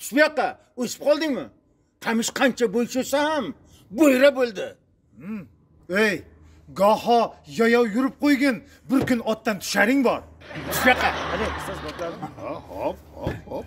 bu yoqqa o'sib qoldingmi? Qamish qancha bo'y cho'sa ham bo'yra bo'ldi. Ey, goho yayov yurib qo'ygin, bir kun otdan tusharing bor. Bu yoqqa. Hadi, ustoz bopladim. Hop.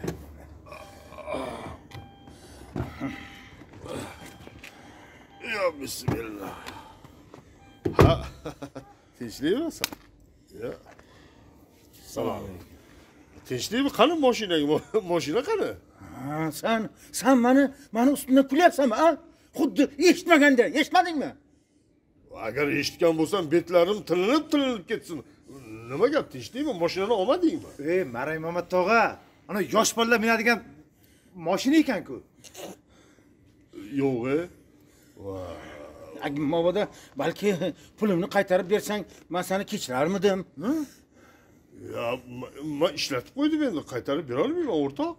Ya bismillah. Ha. Tinchlikmi sen? Ya. Salom. Tinchlikmi? Qani mashinaga? Mashina qani? Sen mani ustimdan kulyapsanmi, ha? Xuddi eshitmaganda, eshitmadingmi? Agar eshitgan bo'lsam, betlarim tilinib ketsin. Nima gap, tinchlikmi? Mashinani olmadingmi? Ey, Maray Mamat tog'a, ana yosh bolalar minadigan mashina ekan-ku. Yo'q. Mabodo balki pulimni qaytarib bersang, men seni kechirarmidim. Ya, men ishlatib qo'ydim endi, qaytarib bera olmayman, o'rtoq.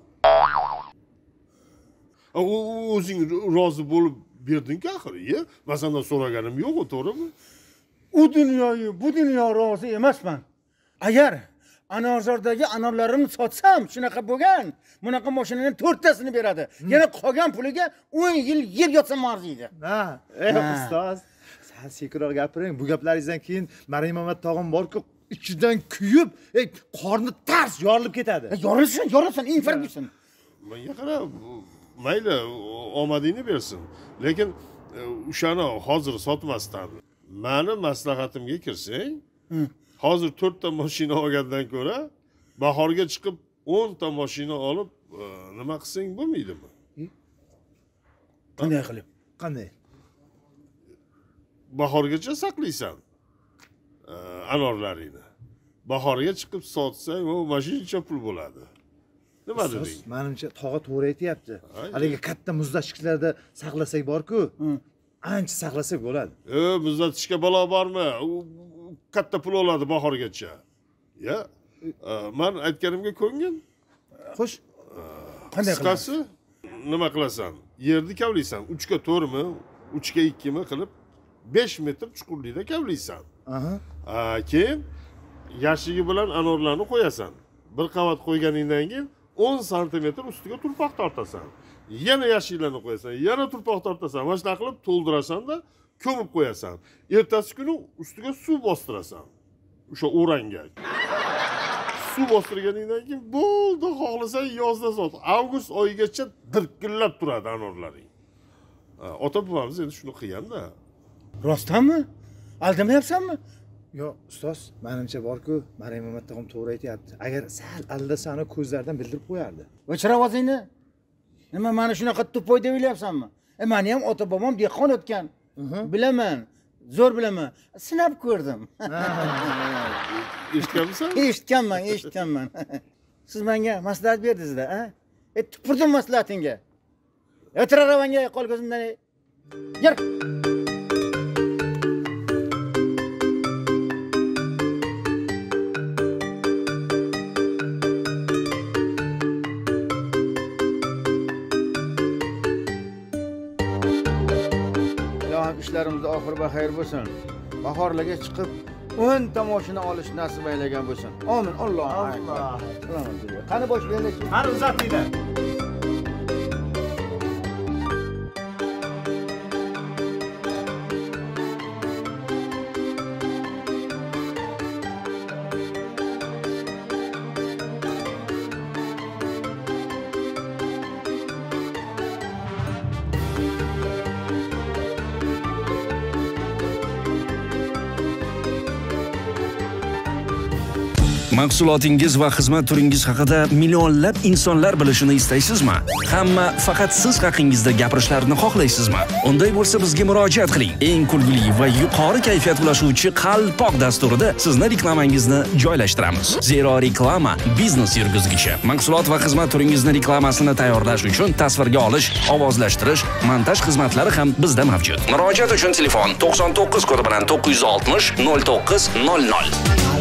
O'zing rozi bo'lib berding-ku axir, men sendan so'raganim yo'q, to'g'rimi? U dunyoyu bu dunyo rozi emasman. Agar Anorzordagi anorlarimni sotsam, shunaqa bo'lgan, bunaqa mashinaning 4 tasini beradi. Yana qolgan puliga 10 yil yeb yotsam arziydi. Ha, ustoz, sen sekinroq gapiring. Bu gaplaringizdan keyin Maray Mamat tog'am bor-ku, ichidan kuyib, qorni tars yorilib ketadi. Yorilsin, infarkt bo'lsin. Menga qara, mayli, omadingni bersin. Lekin o'shani hozir sotmasdan meni maslahatimga kirsang, hozir 4 ta mashina olgandan ko'ra, bahorga chiqib 10 ta mashina olib nima qilsang bo'lmaydimi? Qanday qilib? Qanday? Bahorgacha saqlaysan anorlaringni. Bahorga chiqib sotsang, u mashincha pul bo'ladi. Nima deding? Menimcha tog'a to'g'ri aytayapti. Haligi katta muzlatgichlarda saqlasak bor-ku, ancha saqlasak bo'ladi. Muzlatgichga balo bormi? Katta pul oladi bahorgacha. Ya, men aytganimga ko'ngin. Xo'sh. Qanday qilasiz? Nima qilasan? Yerni kavlaysan, 3 ga 4 mi, 3 ga 2 mi qilib 5 metr chuqurlikda kavlaysan. Keyin yashigi bilan anorlarni qo'yasan. Bir qavat qo'yganingdan keyin 10 santimetr ustiga turpoq tortasan. Yana yashiklarni qo'yasan, yana turpoq tortasan. Mana shunday qilib to'ldirasan-da, ko'mib qo'yasan. Ertasi kuni ustiga suv bostirasan. O'sha o'ranga. Suv bostirganingdan keyin bo'ldi, xohlasang yozda sot. Avgust oyigacha dirkillab turadi anorlaring. Ota-bobamiz endi shuni qilganda. Rostdanmi? Aldamayapsanmi? Yo'q, ustoz, menimcha bor-ku, Maray Mamat tog'am to'g'ri aytayapti. Agar sal aldasani ko'zlaridan bildirib qo'yardi. O'chira ovozingni. Nima meni shunaqa tupoy deb o'ylayapsanmi? Meni ham ota-bobom dehqon o'tgan. Bilaman, zo'r bilaman. Sinab ko'rdim. Eshitganmisan? Eshitganman. Siz menga maslahat berdingiz-da, ha? Tupurdim maslahatingga. O'tira ravanga qol ko'zimdan. Yur. İşlerimiz oxir va xayr bo'lsin. Bahorlarga chiqib 10 ta mashina olish nasib aylagan bo'lsin. Amin. Allohu akbar. Qani boshlaylik. Qani uzatinglar. Mahsulotingiz va xizmat turingiz haqida millionlab insonlar bilishini istaysizmi? Hamma faqat siz haqingizda gapirishlarini xohlaysizmi? Unday bo'lsa bizga murojaat qiling. Eng kulgili va yuqori kayfiyat ulashuvchi Qalpoq dasturida sizni reklamangizni joylashtiramiz. Zero reklama biznes yurgizgichi. Mahsulot va xizmat turingizni reklamasini tayyorlash uchun tasvirga olish, ovozlashtirish, montaj xizmatlari ham bizda mavjud. Murojaat uchun telefon 99 kodi bilan 960 0900.